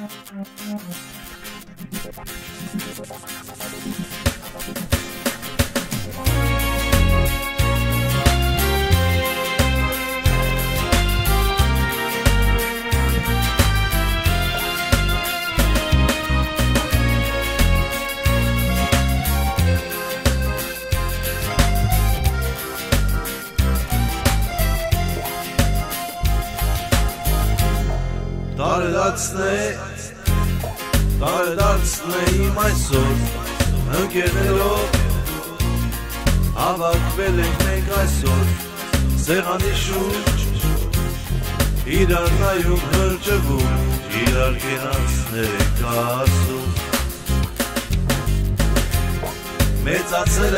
Tare դարձնե իմ այսօր ընկերներով հավաքվել ենք մենք այսօր սեղանի շուրջ իրար նայում հրճվում իրար կենացներ ենք ասում մեծացել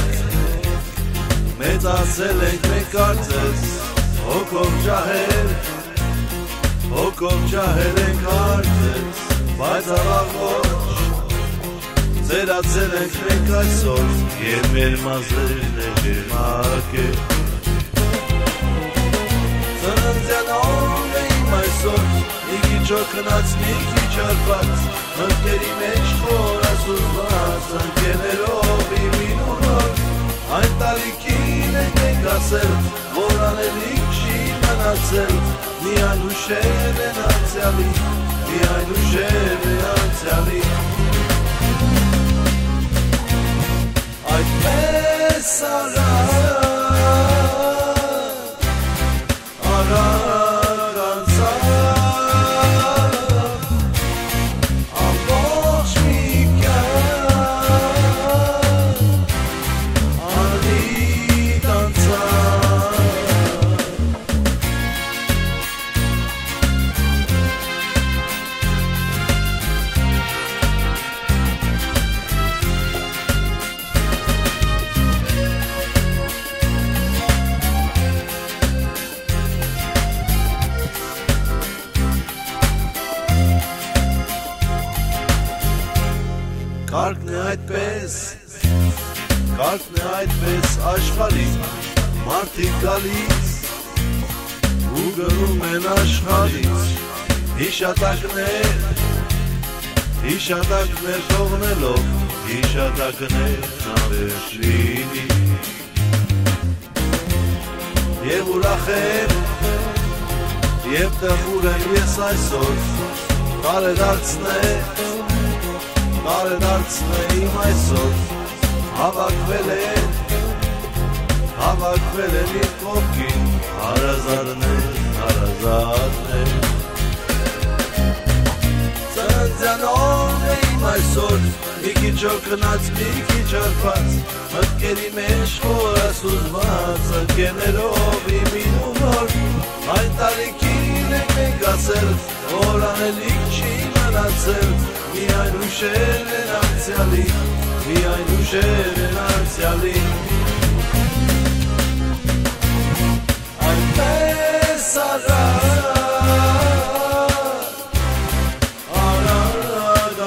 ենք մենք կարծես հոգով ջահել ենք արդես բայց աղաղ ոչ ձերացել ենք մենք այսօր և մեր մազերն է ջերմակել ծննդյան օրն է իմ այսօր մի քիչ օգնած մի քիչ արված ընկերի մեջ խորասուզված ընկերներով իմին ու նոր այն տարիքին ենք ասել որ անելիք չի մնացել միայն ուշեր են անցյալի միայն ուշեր են անցյալի այդպես արագ անցավ ամբողջ մի կյանք անհիտ անցավ Կարգն է այդպես աշխարհի մարդիկ գալիս ու գնում են աշխարհից հիշատակներ թողնելով հիշատակներ նավեր լինի և ուրախ եմ և տխուր եմ ես այսօր տարեդարձն է իմ այսօր հավաքվել են իմ կողքին հարազատներ ծննդյան օրն է իմ այսօր մի քիչ օգնած մի քիչ արված մտքերի մեջ խորասուզված ընկերներով իմին ու նոր այն տարիքին ենք մենք ասել որ անելիք չի մնացել միայն ուշեր են անցյալի միայն ուշեր են անցյալի այնպես արագ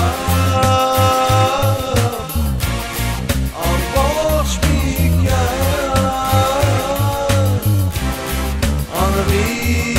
անցավ ամբողջ մի կյանք անհիտ